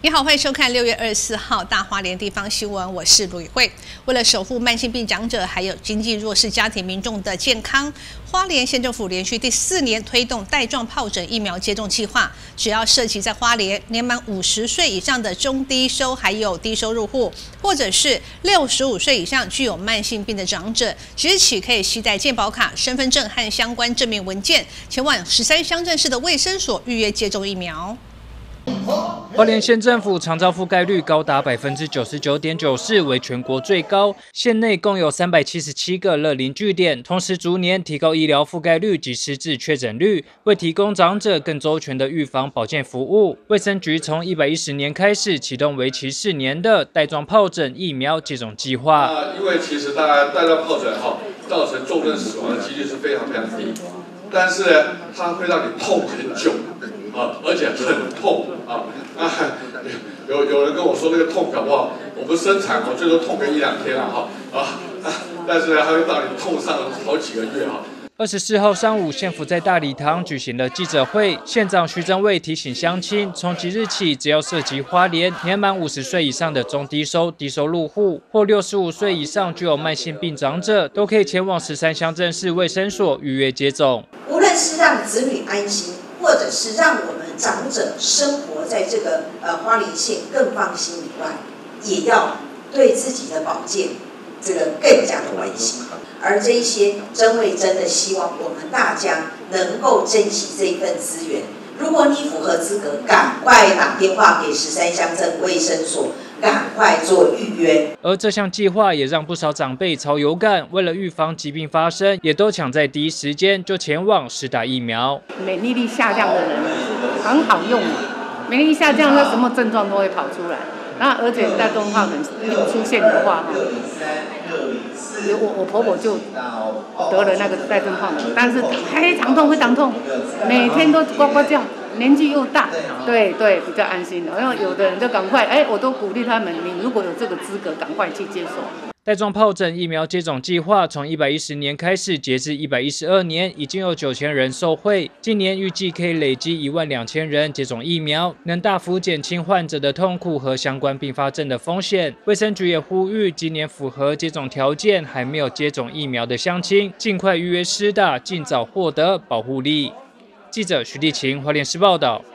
你好，欢迎收看6月24号大花莲地方新闻，我是卢宇慧。为了守护慢性病长者还有经济弱势家庭民众的健康，花莲县政府连续第4年推动带状疱疹疫苗接种计划。只要涉及在花莲年满50岁以上的中低收还有低收入户，或者是65岁以上具有慢性病的长者，即日起可以携带健保卡、身份证和相关证明文件，前往13乡镇市的卫生所预约接种疫苗。 花莲县政府长照覆盖率高达99.94%，为全国最高。县内共有377个乐龄据点，同时逐年提高医疗覆盖率及失智确诊率，为提供长者更周全的预防保健服务。卫生局从110年开始启动为期4年的带状疱疹疫苗接种计划。 因为其实大家带状疱疹造成重症死亡的几率是非常非常低，但是它会让你痛很久。而且很痛有人跟我说那个痛搞不好，我们生产最多痛个1-2天但是它会让你痛上好几个月 24号上午，县府在大礼堂举行了记者会，县长徐正卫提醒乡亲，从即日起，只要涉及花莲年满50岁以上的中低收、低收入户，或65岁以上具有慢性病长者，都可以前往13乡镇市卫生所预约接种。 无论是让子女安心，或者是让我们长者生活在这个花莲县更放心以外，也要对自己的保健这个更加的关心。而这一些真为真的希望我们大家能够珍惜这一份资源。如果你符合资格，赶快打电话给13乡镇卫生所，赶快做预约。 而这项计划也让不少长辈超有感，为了预防疾病发生，也都抢在第一时间就前往施打疫苗。 免疫力下降的人很好用，免疫力下降，他什么症状都会跑出来。然后而且带状疱疹出现的话，我婆婆就得了那个带状疱疹，但是非常痛，非常痛，每天都呱呱叫，年纪又大，对，比较安心的。然后有的人就赶快，我都鼓励他们，你如果有这个资格，赶快去接受。 带状疱疹疫苗接种计划从110年开始，截至112年，已经有9000人受惠。今年预计可以累积12000人接种疫苗，能大幅减轻患者的痛苦和相关并发症的风险。卫生局也呼吁，今年符合接种条件还没有接种疫苗的乡亲，尽快预约施打，尽早获得保护力。记者徐立晴，花莲市报道。